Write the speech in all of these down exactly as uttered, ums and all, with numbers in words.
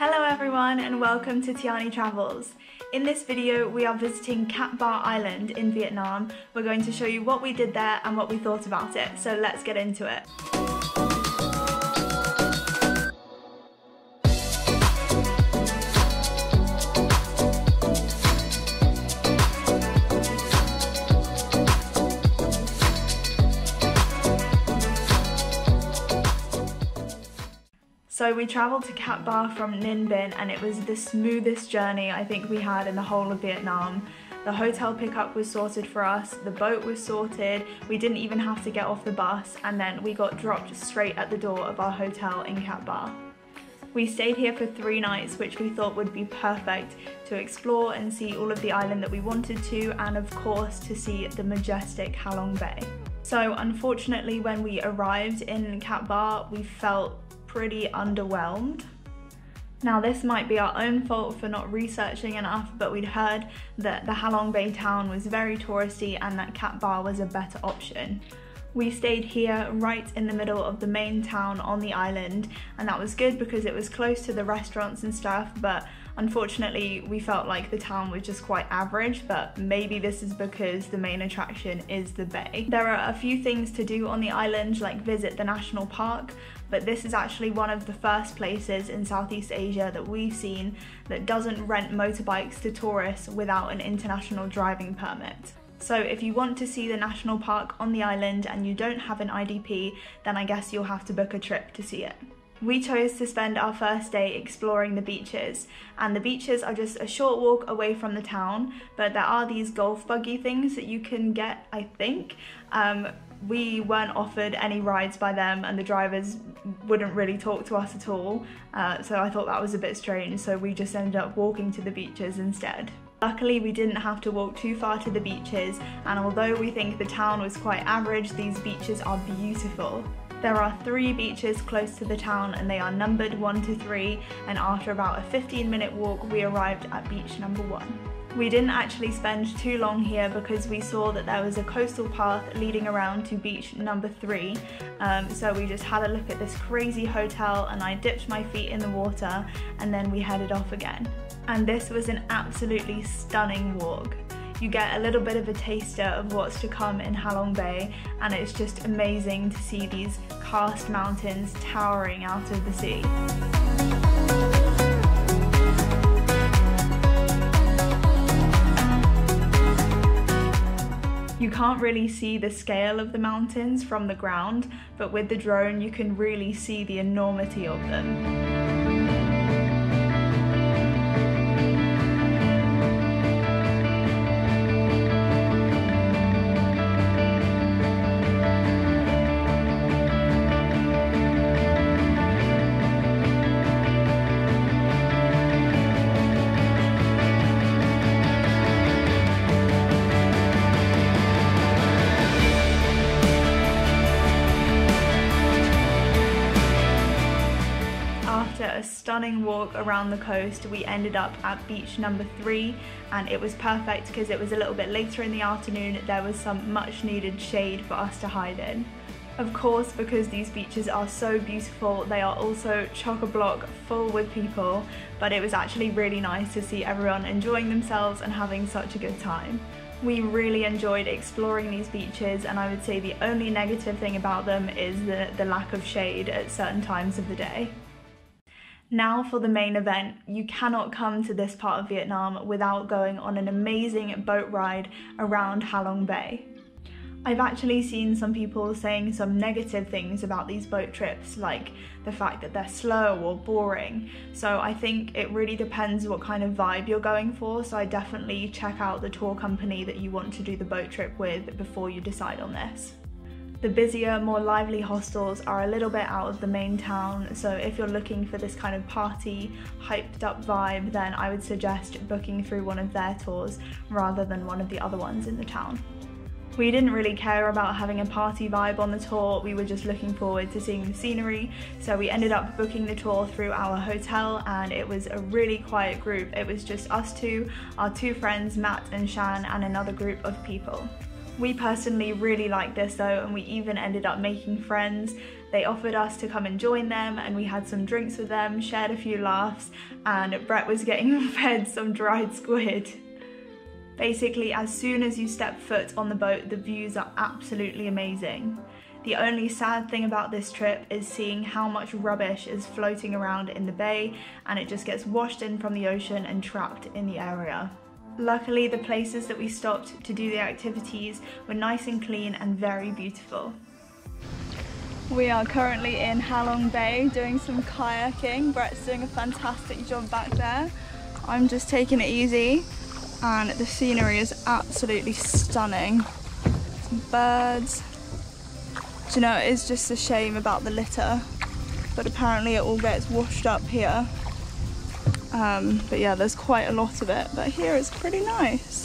Hello everyone and welcome to Tiani Travels. In this video we are visiting Cat Ba Island in Vietnam. We're going to show you what we did there and what we thought about it, so let's get into it. So we travelled to Cat Ba from Ninh Binh and it was the smoothest journey I think we had in the whole of Vietnam. The hotel pickup was sorted for us, the boat was sorted, we didn't even have to get off the bus, and then we got dropped straight at the door of our hotel in Cat Ba. We stayed here for three nights, which we thought would be perfect to explore and see all of the island that we wanted to, and of course to see the majestic Ha Long Bay. So unfortunately when we arrived in Cat Ba we felt pretty underwhelmed. Now this might be our own fault for not researching enough, but we'd heard that the Ha Long Bay town was very touristy and that Cat Ba was a better option. We stayed here right in the middle of the main town on the island, and that was good because it was close to the restaurants and stuff, but unfortunately we felt like the town was just quite average, but maybe this is because the main attraction is the bay. There are a few things to do on the island, like visit the national park, but this is actually one of the first places in Southeast Asia that we've seen that doesn't rent motorbikes to tourists without an international driving permit. So if you want to see the national park on the island and you don't have an I D P, then I guess you'll have to book a trip to see it. We chose to spend our first day exploring the beaches, and the beaches are just a short walk away from the town, but there are these golf buggy things that you can get, I think. Um, we weren't offered any rides by them and the drivers wouldn't really talk to us at all, uh, so I thought that was a bit strange, so we just ended up walking to the beaches instead. Luckily we didn't have to walk too far to the beaches, and although we think the town was quite average, these beaches are beautiful. There are three beaches close to the town and they are numbered one to three, and after about a fifteen minute walk we arrived at beach number one. We didn't actually spend too long here because we saw that there was a coastal path leading around to beach number three, um, so we just had a look at this crazy hotel and I dipped my feet in the water and then we headed off again. And this was an absolutely stunning walk. You get a little bit of a taster of what's to come in Ha Long Bay, and it's just amazing to see these karst mountains towering out of the sea. You can't really see the scale of the mountains from the ground, but with the drone you can really see the enormity of them. After a stunning walk around the coast, we ended up at beach number three, and it was perfect because it was a little bit later in the afternoon. There was some much needed shade for us to hide in. Of course, because these beaches are so beautiful, they are also chock-a-block full with people, but it was actually really nice to see everyone enjoying themselves and having such a good time. We really enjoyed exploring these beaches, and I would say the only negative thing about them is the, the lack of shade at certain times of the day. Now for the main event. You cannot come to this part of Vietnam without going on an amazing boat ride around Ha Long Bay. I've actually seen some people saying some negative things about these boat trips, like the fact that they're slow or boring. So I think it really depends what kind of vibe you're going for, so I definitely check out the tour company that you want to do the boat trip with before you decide on this. The busier, more lively hostels are a little bit out of the main town, so if you're looking for this kind of party, hyped up vibe, then I would suggest booking through one of their tours rather than one of the other ones in the town. We didn't really care about having a party vibe on the tour, we were just looking forward to seeing the scenery, so we ended up booking the tour through our hotel, and it was a really quiet group. It was just us two, our two friends Matt and Shan, and another group of people. We personally really liked this though, and we even ended up making friends. They offered us to come and join them, and we had some drinks with them, shared a few laughs, and Brett was getting fed some dried squid. Basically, as soon as you step foot on the boat, the views are absolutely amazing. The only sad thing about this trip is seeing how much rubbish is floating around in the bay, and it just gets washed in from the ocean and trapped in the area. Luckily, the places that we stopped to do the activities were nice and clean and very beautiful. We are currently in Halong Bay doing some kayaking. Brett's doing a fantastic job back there. I'm just taking it easy, and the scenery is absolutely stunning. Some birds. Do you know, it is just a shame about the litter, but apparently it all gets washed up here. Um, but yeah, there's quite a lot of it, but here it's pretty nice.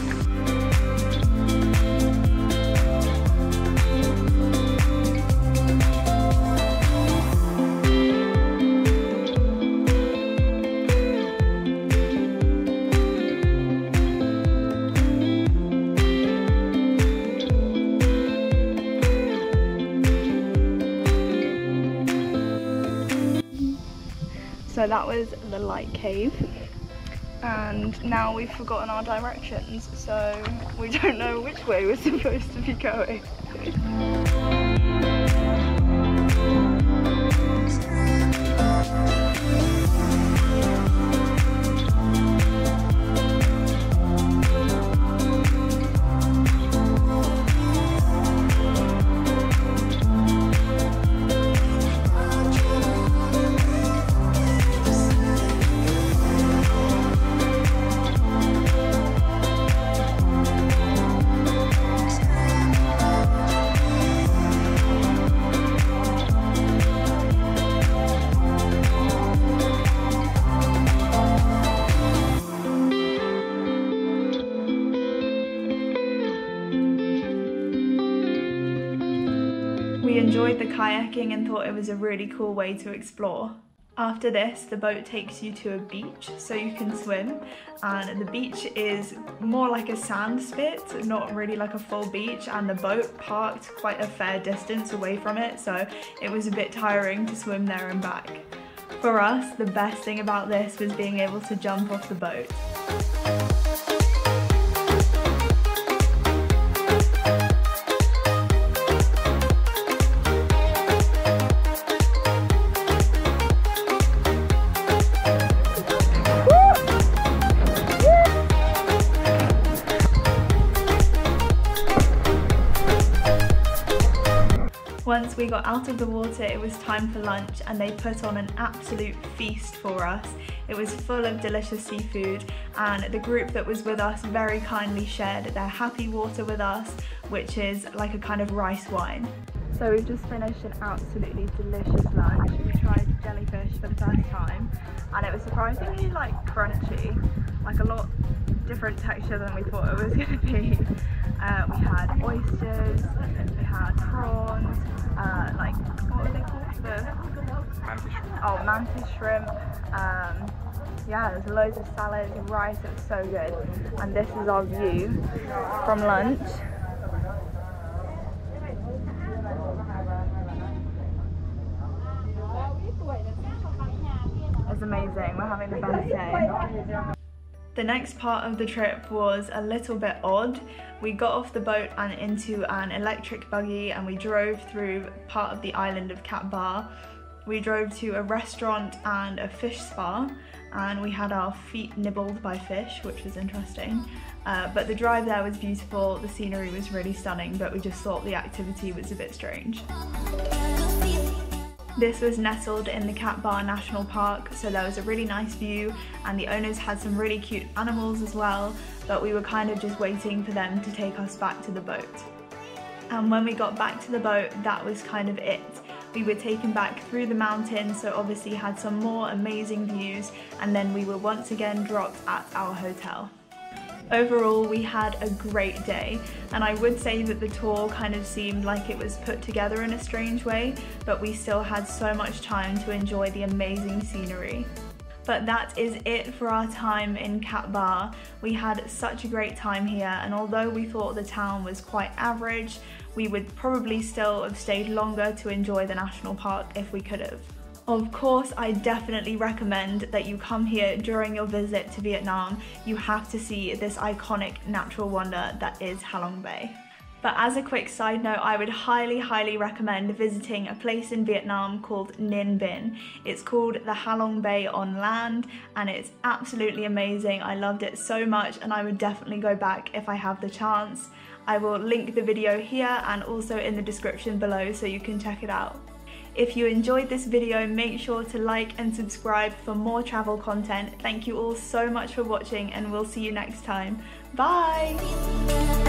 So that was the light cave, and now we've forgotten our directions, so we don't know which way we're supposed to be going. We enjoyed the kayaking and thought it was a really cool way to explore. After this, the boat takes you to a beach so you can swim, and the beach is more like a sand spit, not really like a full beach, and the boat parked quite a fair distance away from it, so it was a bit tiring to swim there and back. For us, the best thing about this was being able to jump off the boat. Once we got out of the water, it was time for lunch, and they put on an absolute feast for us. It was full of delicious seafood, and the group that was with us very kindly shared their happy water with us, which is like a kind of rice wine. So we've just finished an absolutely delicious lunch. We tried jellyfish for the first time, and it was surprisingly like crunchy, like a lot different texture than we thought it was going to be. Uh, we had oysters, we had prawns, uh, like, what were they called? The mantis shrimp. Oh, mantis shrimp. Um, yeah, there's loads of salads and rice. It was so good. And this is our view from lunch. It's amazing. We're having the best day. The next part of the trip was a little bit odd. We got off the boat and into an electric buggy, and we drove through part of the island of Cat Ba. We drove to a restaurant and a fish spa, and we had our feet nibbled by fish, which was interesting. Uh, but the drive there was beautiful, the scenery was really stunning, but we just thought the activity was a bit strange. This was nestled in the Cat Ba National Park, so there was a really nice view, and the owners had some really cute animals as well, but we were kind of just waiting for them to take us back to the boat. And when we got back to the boat, that was kind of it. We were taken back through the mountains, so obviously had some more amazing views, and then we were once again dropped at our hotel. Overall, we had a great day, and I would say that the tour kind of seemed like it was put together in a strange way, but we still had so much time to enjoy the amazing scenery. But that is it for our time in Cat Ba. We had such a great time here, and although we thought the town was quite average, we would probably still have stayed longer to enjoy the national park if we could have. Of course, I definitely recommend that you come here during your visit to Vietnam. You have to see this iconic natural wonder that is Halong Bay. But as a quick side note, I would highly, highly recommend visiting a place in Vietnam called Ninh Binh. It's called the Halong Bay on land, and it's absolutely amazing. I loved it so much, and I would definitely go back if I have the chance. I will link the video here and also in the description below so you can check it out. If you enjoyed this video, make sure to like and subscribe for more travel content. Thank you all so much for watching, and we'll see you next time. Bye!